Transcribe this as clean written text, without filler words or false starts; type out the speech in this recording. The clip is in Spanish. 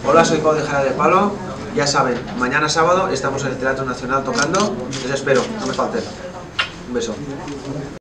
Hola, soy Pau de Jara de Palo. Ya saben, mañana sábado estamos en el Teatro Nacional tocando. Les espero, no me falten. Un beso.